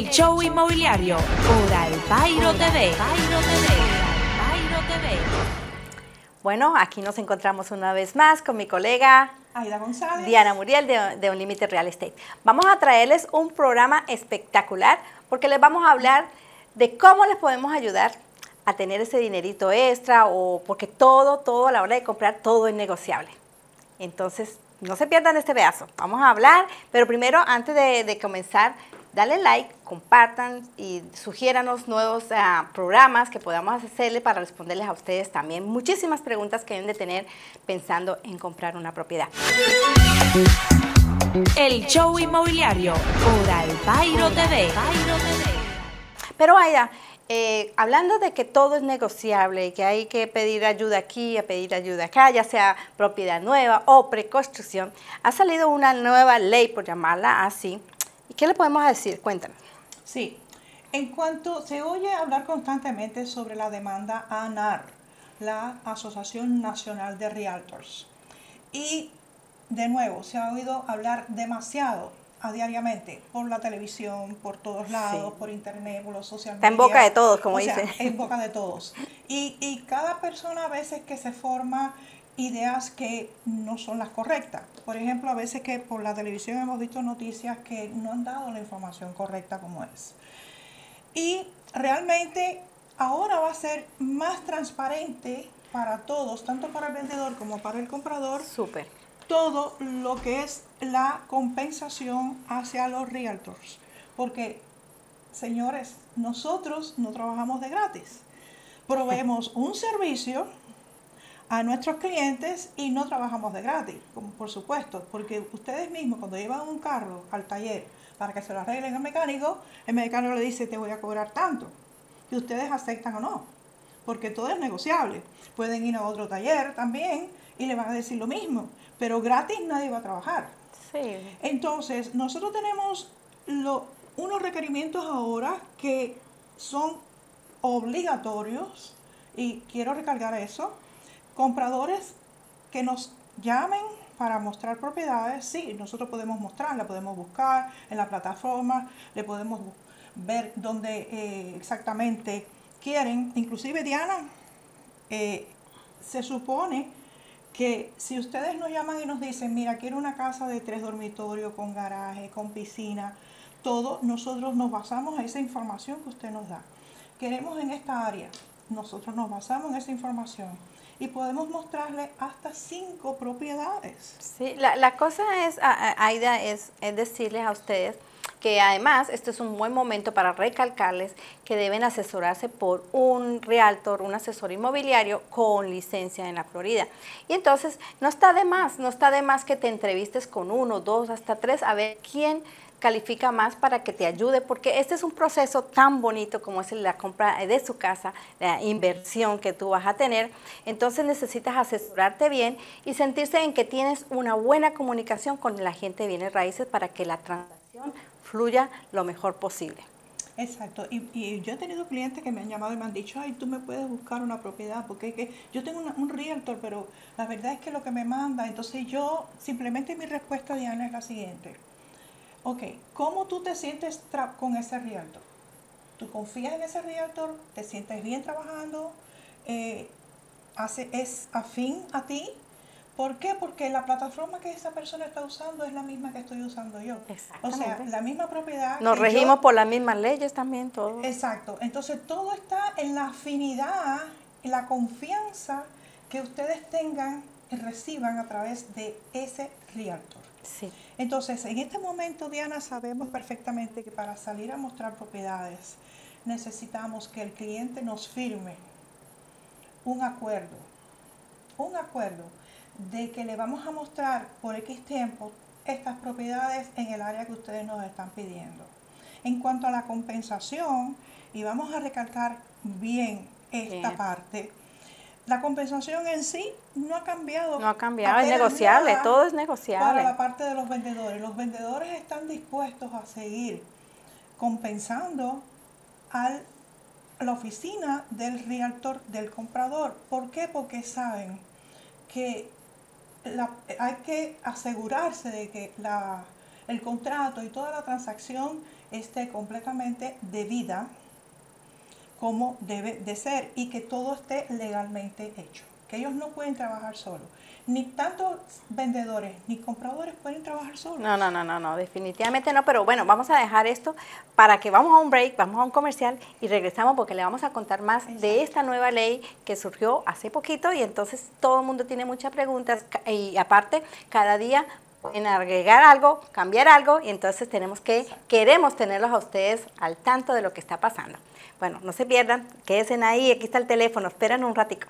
El show inmobiliario por Alpairo TV. Bueno, aquí nos encontramos una vez más con mi colega Aida González, Diana Muriel de Unlimited Real Estate. Vamos a traerles un programa espectacular porque les vamos a hablar de cómo les podemos ayudar a tener ese dinerito extra, o porque todo a la hora de comprar, todo es negociable. Entonces, no se pierdan este pedazo. Vamos a hablar, pero primero, antes de comenzar, dale like, compartan y sugiéranos nuevos programas que podamos hacerle para responderles a ustedes también muchísimas preguntas que deben de tener pensando en comprar una propiedad. El show inmobiliario por Alpairo TV. Pero Aida, hablando de que todo es negociable y que hay que pedir ayuda aquí, a pedir ayuda acá, ya sea propiedad nueva o preconstrucción, ha salido una nueva ley, por llamarla así. ¿Y qué le podemos decir? Cuéntanos. Sí, en cuanto se oye hablar constantemente sobre la demanda ANAR, la Asociación Nacional de Realtors, y de nuevo se ha oído hablar demasiado diariamente por la televisión, por todos lados, sí, por internet, por los social media. Está en boca de todos, como dicen. En boca de todos. Y cada persona a veces que se forma ideas que no son las correctas. Por ejemplo, a veces que por la televisión hemos visto noticias que no han dado la información correcta como es. Y realmente ahora va a ser más transparente para todos, tanto para el vendedor como para el comprador. Súper. Todo lo que es la compensación hacia los realtors. Porque, señores, nosotros no trabajamos de gratis. Proveemos un servicio a nuestros clientes y no trabajamos de gratis, como por supuesto, porque ustedes mismos cuando llevan un carro al taller para que se lo arreglen al mecánico, el mecánico le dice te voy a cobrar tanto, y ustedes aceptan o no, porque todo es negociable. Pueden ir a otro taller también y le van a decir lo mismo, pero gratis nadie va a trabajar. Sí. Entonces, nosotros tenemos unos requerimientos ahora que son obligatorios, y quiero recalcar eso. Compradores que nos llamen para mostrar propiedades, sí, nosotros podemos mostrarla, podemos buscar en la plataforma, le podemos ver dónde exactamente quieren. Inclusive, Diana, se supone que si ustedes nos llaman y nos dicen, mira, quiero una casa de 3 dormitorios, con garaje, con piscina, todo, nosotros nos basamos en esa información que usted nos da. Queremos en esta área, nosotros nos basamos en esa información y podemos mostrarle hasta 5 propiedades. Sí, la cosa es, Aida, es decirles a ustedes que además este es un buen momento para recalcarles que deben asesorarse por un realtor, un asesor inmobiliario con licencia en la Florida. Y entonces no está de más que te entrevistes con 1, 2, hasta 3 a ver quién califica más para que te ayude, porque este es un proceso tan bonito como es la compra de su casa, la inversión que tú vas a tener. Entonces necesitas asesorarte bien y sentirse en que tienes una buena comunicación con la gente de bienes raíces para que la transacción fluya lo mejor posible. Exacto, y yo he tenido clientes que me han llamado y me han dicho, ay, tú me puedes buscar una propiedad, porque es que yo tengo un realtor, pero la verdad es que lo que me manda, entonces yo, simplemente mi respuesta, Diana, es la siguiente. Ok, ¿cómo tú te sientes con ese realtor? ¿Tú confías en ese realtor? ¿Te sientes bien trabajando? ¿Es afín a ti? ¿Por qué? Porque la plataforma que esa persona está usando es la misma que estoy usando yo. O sea, la misma propiedad. Nos regimos por las mismas leyes también, todo. Exacto. Entonces, todo está en la afinidad, en la confianza que ustedes tengan y reciban a través de ese realtor. Sí. Entonces, en este momento, Diana, sabemos perfectamente que para salir a mostrar propiedades necesitamos que el cliente nos firme un acuerdo de que le vamos a mostrar por X tiempo estas propiedades en el área que ustedes nos están pidiendo. En cuanto a la compensación, y vamos a recalcar bien esta parte, la compensación en sí no ha cambiado. No ha cambiado, es negociable, todo es negociable. Para la parte de los vendedores. Los vendedores están dispuestos a seguir compensando a la oficina del realtor, del comprador. ¿Por qué? Porque saben que hay que asegurarse de que el contrato y toda la transacción esté completamente debida como debe de ser y que todo esté legalmente hecho. Que ellos no pueden trabajar solos. Ni tanto vendedores ni compradores pueden trabajar solos. No, definitivamente no, pero bueno, vamos a dejar esto para que vamos a un break, vamos a un comercial y regresamos porque le vamos a contar más de esta nueva ley que surgió hace poquito y entonces todo el mundo tiene muchas preguntas y aparte cada día en agregar algo, cambiar algo y entonces queremos tenerlos a ustedes al tanto de lo que está pasando. Bueno, no se pierdan, quédense ahí, aquí está el teléfono, esperen un ratico.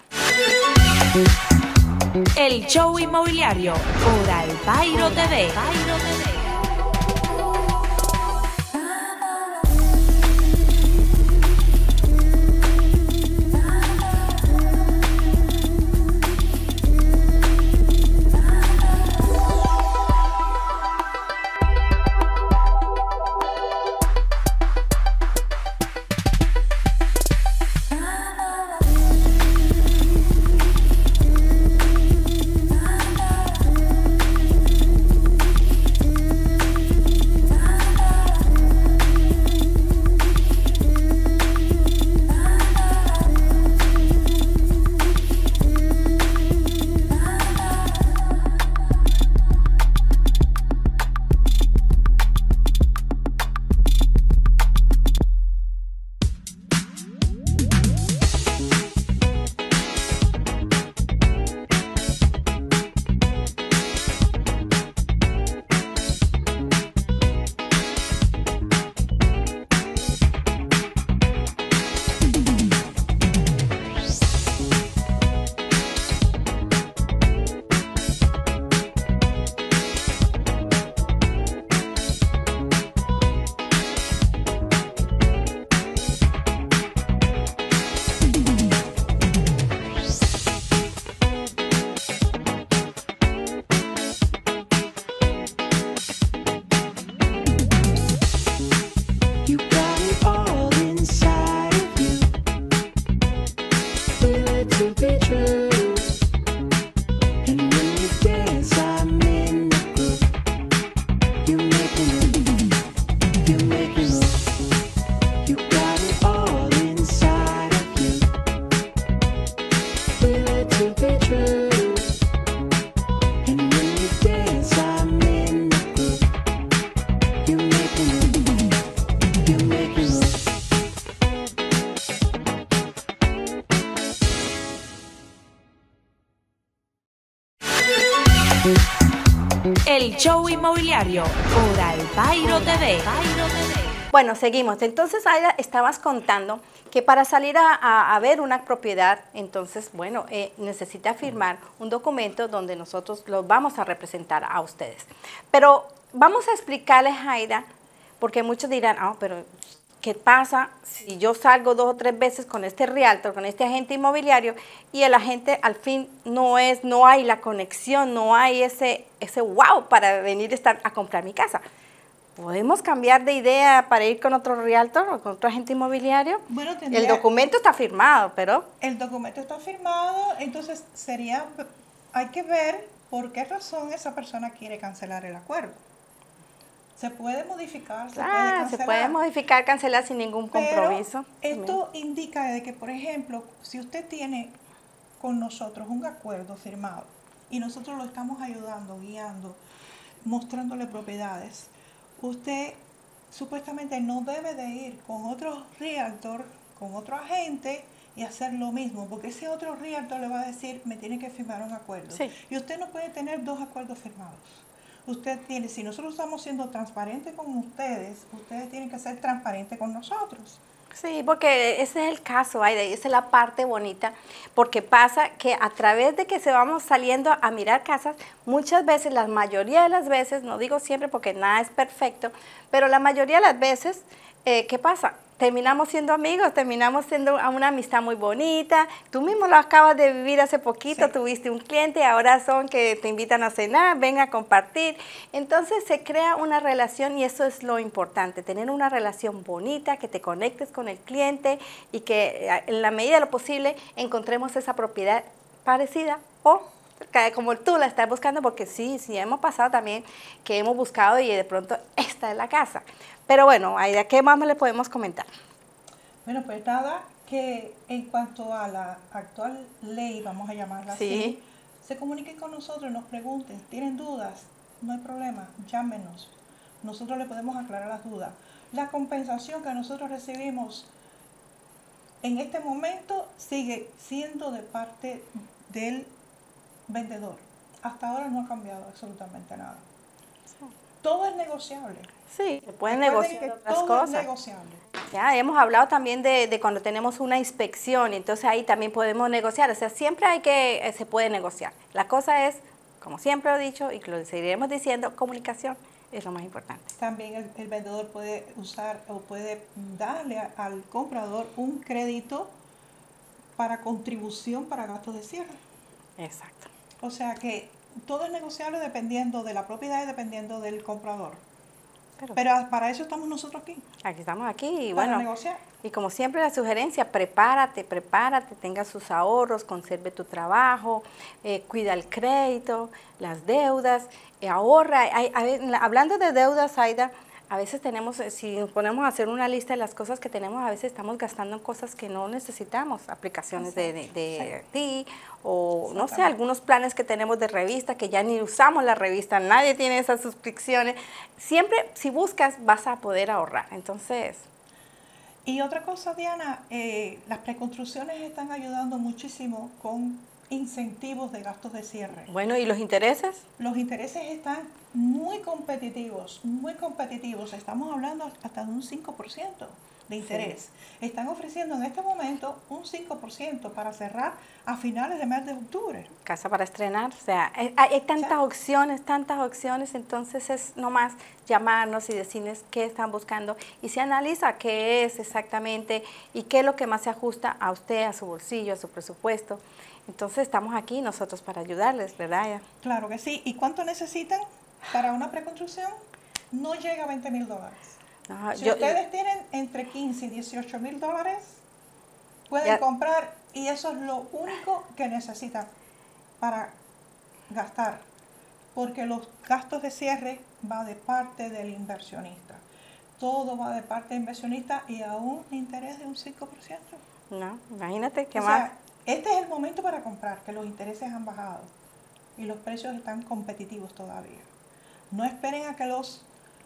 El Show Inmobiliario por Alpairo TV. El Show Inmobiliario por Alpairo TV. Bueno, seguimos. Entonces, Aida, estabas contando que para salir a ver una propiedad, entonces, bueno, necesita firmar un documento donde nosotros los vamos a representar a ustedes. Pero vamos a explicarles, Aida, porque muchos dirán, pero ¿qué pasa si yo salgo 2 o 3 veces con este realtor, con este agente inmobiliario y el agente al fin no hay la conexión, no hay ese wow para venir a comprar mi casa? ¿Podemos cambiar de idea para ir con otro realtor o con otro agente inmobiliario? Bueno, el documento está firmado, pero... El documento está firmado, entonces hay que ver por qué razón esa persona quiere cancelar el acuerdo. Se puede modificar, se puede cancelar. Se puede modificar, cancelar sin ningún compromiso. Pero esto indica de que, por ejemplo, si usted tiene con nosotros un acuerdo firmado y nosotros lo estamos ayudando, guiando, mostrándole propiedades, usted supuestamente no debe de ir con otro realtor, con otro agente y hacer lo mismo, porque ese otro realtor le va a decir, me tiene que firmar un acuerdo. Sí. Y usted no puede tener 2 acuerdos firmados. Usted tiene, si nosotros estamos siendo transparentes con ustedes tienen que ser transparentes con nosotros. Sí, porque ese es el caso, Aida, y esa es la parte bonita, porque pasa que a través de que se vamos saliendo a mirar casas, muchas veces, la mayoría de las veces, no digo siempre porque nada es perfecto, pero la mayoría de las veces, ¿qué pasa? Terminamos siendo amigos, terminamos siendo una amistad muy bonita. Tú mismo lo acabas de vivir hace poquito, sí. Tuviste un cliente, ahora son que te invitan a cenar, ven a compartir. Entonces se crea una relación y eso es lo importante, tener una relación bonita, que te conectes con el cliente y que en la medida de lo posible encontremos esa propiedad parecida o como tú la estás buscando, porque sí, hemos pasado también que hemos buscado y de pronto esta es la casa. Pero bueno, Aida, ¿qué más le podemos comentar? Bueno, pues nada, que en cuanto a la actual ley, vamos a llamarla así, se comuniquen con nosotros, nos pregunten, tienen dudas, no hay problema, llámenos. Nosotros le podemos aclarar las dudas. La compensación que nosotros recibimos en este momento sigue siendo de parte del vendedor. Hasta ahora no ha cambiado absolutamente nada. Todo es negociable. Sí, se pueden Recuerden negociar que otras todo cosas. es negociable. Ya hemos hablado también de cuando tenemos una inspección, entonces ahí también podemos negociar. O sea, siempre se puede negociar. La cosa es, como siempre he dicho y lo seguiremos diciendo, comunicación es lo más importante. También el vendedor puede usar o puede darle al comprador un crédito para contribución para gastos de cierre. Exacto. O sea que todo es negociable dependiendo de la propiedad y dependiendo del comprador. Pero para eso estamos nosotros aquí. Aquí estamos aquí y para bueno, negociar. Y como siempre la sugerencia, prepárate, tenga sus ahorros, conserve tu trabajo, cuida el crédito, las deudas, ahorra. Hablando de deudas, Aida, a veces tenemos, si nos ponemos a hacer una lista de las cosas que tenemos, a veces estamos gastando en cosas que no necesitamos, aplicaciones de ti, o no sé, algunos planes que tenemos de revista, que ya ni usamos la revista, nadie tiene esas suscripciones. Siempre, si buscas, vas a poder ahorrar. Entonces... Y otra cosa, Diana, las preconstrucciones están ayudando muchísimo con incentivos de gastos de cierre. Bueno, ¿y los intereses? Los intereses están muy competitivos, muy competitivos. Estamos hablando hasta de un 5% de interés. Sí. Están ofreciendo en este momento un 5% para cerrar a finales de mes de octubre. Casa para estrenar, o sea, hay tantas opciones, entonces es nomás llamarnos y decirles qué están buscando y se analiza qué es exactamente y qué es lo que más se ajusta a usted, a su bolsillo, a su presupuesto. Entonces estamos aquí nosotros para ayudarles, ¿verdad? Claro que sí. ¿Y cuánto necesitan para una preconstrucción? No llega a $20,000. Si ustedes tienen entre 15 y 18 mil dólares, pueden comprar y eso es lo único que necesitan para gastar, porque los gastos de cierre va de parte del inversionista. Todo va de parte del inversionista y a un interés de un 5%. No, imagínate qué más. Sea, este es el momento para comprar, que los intereses han bajado y los precios están competitivos todavía. No esperen a que los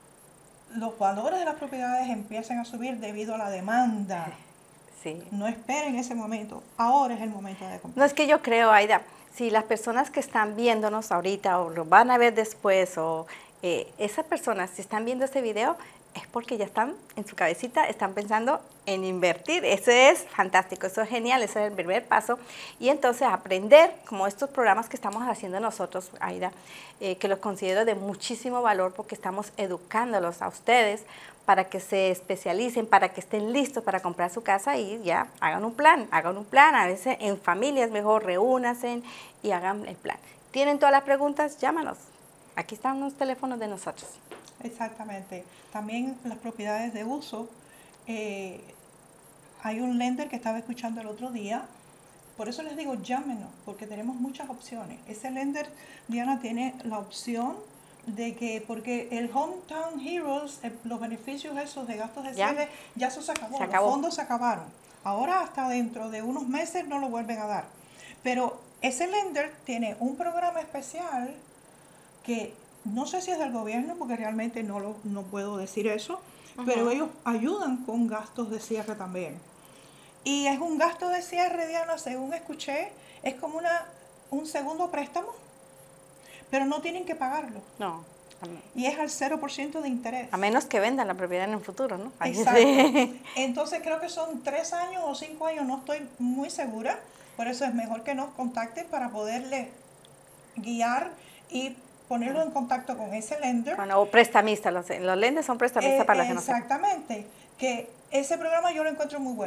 valores de las propiedades empiecen a subir debido a la demanda. Sí. No esperen ese momento. Ahora es el momento de comprar. No, es que yo creo, Aida, si las personas que están viéndonos ahorita o lo van a ver después o esas personas si están viendo este video es porque ya están en su cabecita, están pensando en invertir. Eso es fantástico, eso es genial, ese es el primer paso. Y entonces aprender, como estos programas que estamos haciendo nosotros, Aida, que los considero de muchísimo valor porque estamos educándolos a ustedes para que se especialicen, para que estén listos para comprar su casa y ya hagan un plan. A veces en familia es mejor, reúnanse y hagan el plan. ¿Tienen todas las preguntas? Llámanos. Aquí están los teléfonos de nosotros. Exactamente. También las propiedades de uso. Hay un lender que estaba escuchando el otro día. Por eso les digo, llámenos, porque tenemos muchas opciones. Ese lender, Diana, tiene la opción de que, porque el Hometown Heroes, los beneficios esos de gastos de cierre, ya eso se acabó. Los fondos se acabaron. Ahora hasta dentro de unos meses no lo vuelven a dar. Pero ese lender tiene un programa especial que no sé si es del gobierno, porque realmente no puedo decir eso, pero ellos ayudan con gastos de cierre también. Y es un gasto de cierre, Diana, según escuché, es como un segundo préstamo, pero no tienen que pagarlo. No. Y es al 0% de interés. A menos que vendan la propiedad en el futuro, ¿no? Exacto. Sí. Entonces creo que son 3 años o 5 años, no estoy muy segura. Por eso es mejor que nos contacten para poderle guiar y ponerlo en contacto con ese lender. Bueno, o prestamista, los lenders son prestamistas para las que no Exactamente, que ese programa yo lo encuentro muy bueno.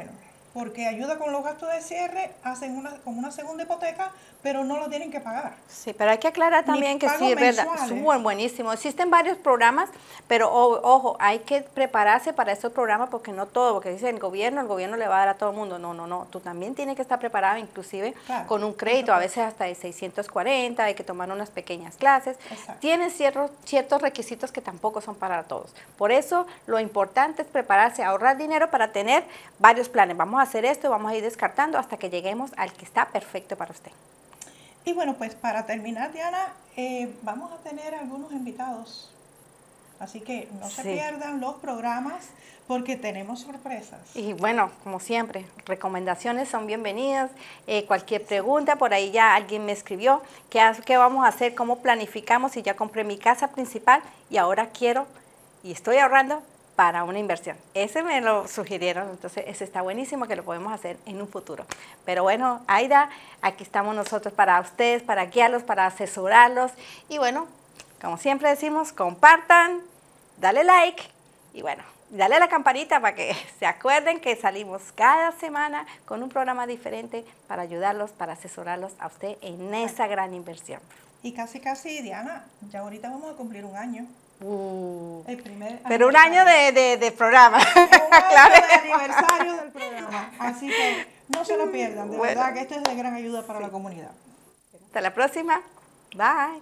porque ayuda con los gastos de cierre, hacen como una segunda hipoteca, pero no lo tienen que pagar. Sí, pero hay que aclarar también que sí, es verdad, mensuales. es buenísimo. Existen varios programas, pero ojo, hay que prepararse para estos programas porque no todo, porque dice el gobierno le va a dar a todo el mundo. No, tú también tienes que estar preparado, inclusive con un crédito, a veces hasta de 640, hay que tomar unas pequeñas clases. Exacto. Tienen ciertos requisitos que tampoco son para todos. Por eso, lo importante es prepararse, ahorrar dinero para tener varios planes. Vamos a hacer esto, vamos a ir descartando hasta que lleguemos al que está perfecto para usted. Y bueno, pues para terminar, Diana, vamos a tener algunos invitados. Así que no se pierdan los programas porque tenemos sorpresas. Y bueno, como siempre, recomendaciones son bienvenidas. Cualquier pregunta, por ahí ya alguien me escribió, ¿qué vamos a hacer? ¿Cómo planificamos? Si ya compré mi casa principal y ahora quiero y estoy ahorrando para una inversión. Ese me lo sugirieron, entonces ese está buenísimo que lo podemos hacer en un futuro. Pero bueno, Aida, aquí estamos nosotros para ustedes, para guiarlos, para asesorarlos. Y bueno, como siempre decimos, compartan, dale like y bueno, dale a la campanita para que se acuerden que salimos cada semana con un programa diferente para ayudarlos, para asesorarlos a usted en esa gran inversión. Y casi, Diana, ya ahorita vamos a cumplir un año. El primer pero un año de programa. Un año de aniversario del programa. Así que no se lo pierdan. De verdad que esto es de gran ayuda para la comunidad. Hasta la próxima. Bye.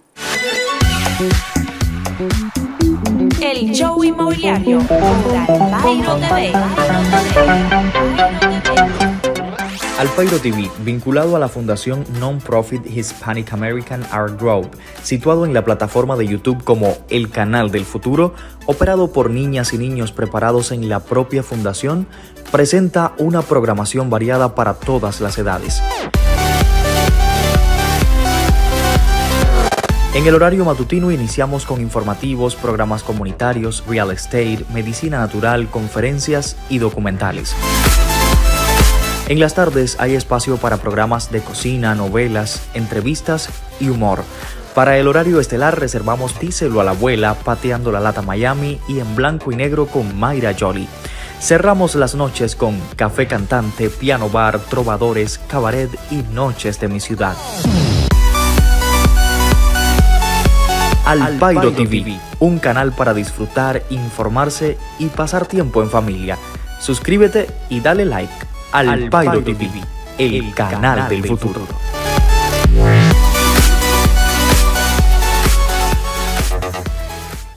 El show inmobiliario por Alpairo TV. Alpairo TV, vinculado a la fundación non-profit Hispanic American Art Group, situado en la plataforma de YouTube como El Canal del Futuro, operado por niñas y niños preparados en la propia fundación, presenta una programación variada para todas las edades. En el horario matutino iniciamos con informativos, programas comunitarios, real estate, medicina natural, conferencias y documentales. En las tardes hay espacio para programas de cocina, novelas, entrevistas y humor. Para el horario estelar reservamos Díselo a la Abuela, Pateando la Lata Miami y En Blanco y Negro con Mayra Jolie. Cerramos las noches con Café Cantante, Piano Bar, Trovadores, Cabaret y Noches de mi Ciudad. Alpairo TV, un canal para disfrutar, informarse y pasar tiempo en familia. Suscríbete y dale like. Alpairo TV, el canal del futuro.